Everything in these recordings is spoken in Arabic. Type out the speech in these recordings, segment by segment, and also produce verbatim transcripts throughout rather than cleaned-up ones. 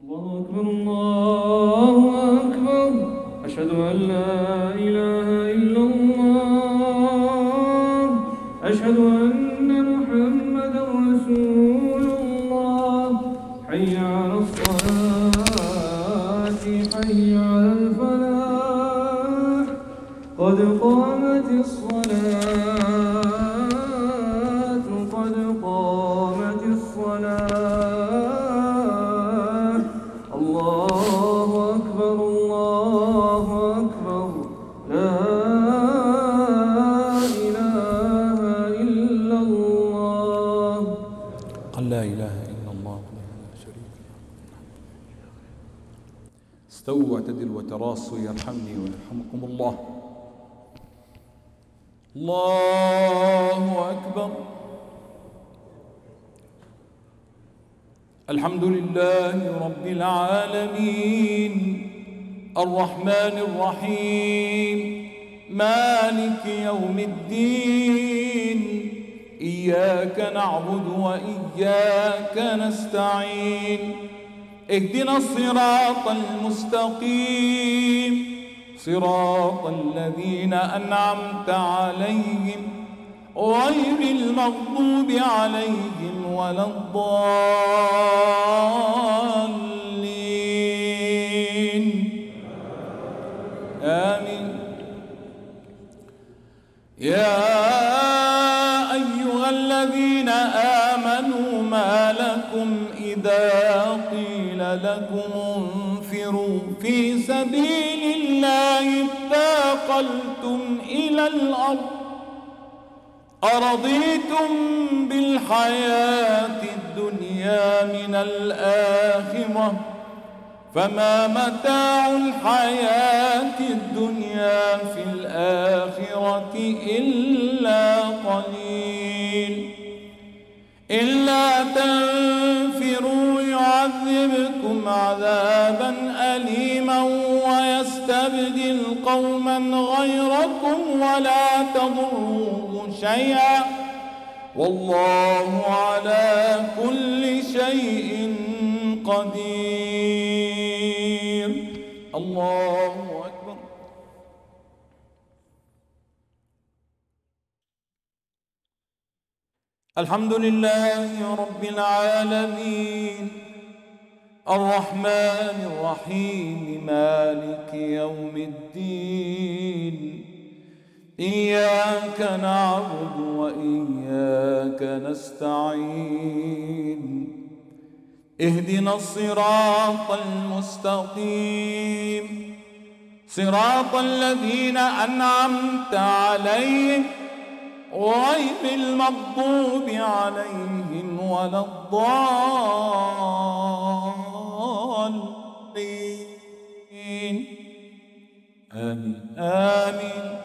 الله أكبر الله أكبر أشهد أن لا إله إلا الله أشهد أن محمدا رسول الله حي على الصلاة حي على الفلاح قد قامت الصلاة قد قامت الصلاة الله أكبر الله أكبر لا إله إلا الله. قل لا إله إلا الله وحده لا شريك له. استووا واعتدلوا وتراصوا يرحمني ويرحمكم الله. الله أكبر. الحمد لله رب العالمين الرحمن الرحيم مالك يوم الدين إياك نعبد وإياك نستعين اهدنا الصراط المستقيم صراط الذين أنعمت عليهم غير المغضوب عليهم ولا الضالين آمين. يا أيها الذين آمنوا ما لكم إذا قيل لكم انفروا في سبيل الله اثاقلتم إلى الأرض أرضيتم بالحياة الدنيا من الآخرة فما متاع الحياة الدنيا في الآخرة إلا قليل إلا تنفروا يعذبكم عذابا أليما ويستبدل قوما غيركم ولا تضروه شيئا والله على كل شيء قدير. الله أكبر. الحمد لله رب العالمين الرحمن الرحيم مالك يوم الدين إياك نعبد وإياك نستعين اهدنا الصراط المستقيم صراط الذين أنعمت عليهم غير المغضوب عليهم ولا الضالين آمين آمين.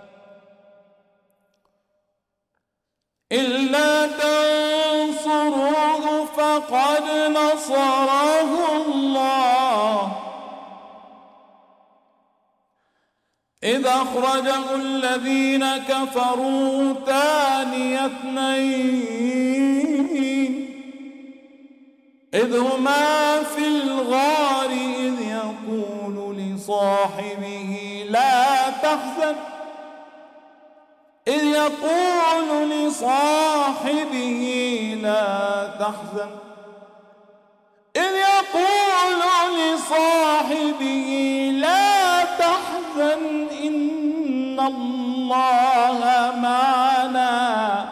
إلا تنصروه فقد نصره الله إذ أخرجه الذين كفروا ثاني اثنين إذ هما في الغار إذ يقول لصاحبه لا تحزن إذ يقول لصاحبه لا تحزن إذ يقول لصاحبه لا تحزن إن الله معنا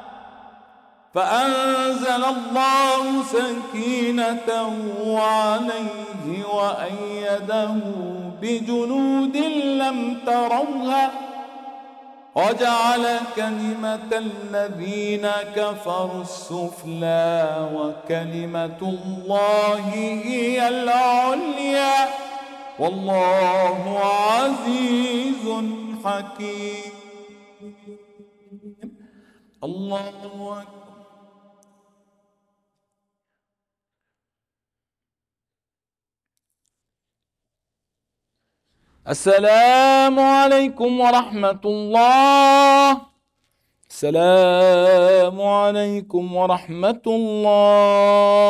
فأنزل الله سكينته عليه وأيده بجنود لم تروها وجعل كلمة الذين كفروا السفلى وكلمة الله هي العليا والله عزيز حكيم. الله أكبر. السلام عليكم ورحمة الله. السلام عليكم ورحمة الله.